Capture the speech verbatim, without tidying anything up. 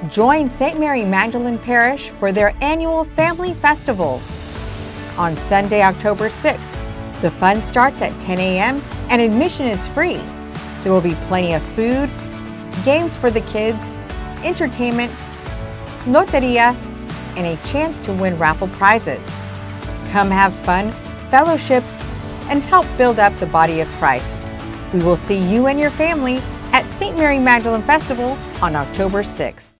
Join Saint Mary Magdalen Parish for their annual Family Festival. On Sunday, October sixth, the fun starts at ten a m and admission is free. There will be plenty of food, games for the kids, entertainment, loteria, and a chance to win raffle prizes. Come have fun, fellowship, and help build up the body of Christ. We will see you and your family at Saint Mary Magdalen Festival on October sixth.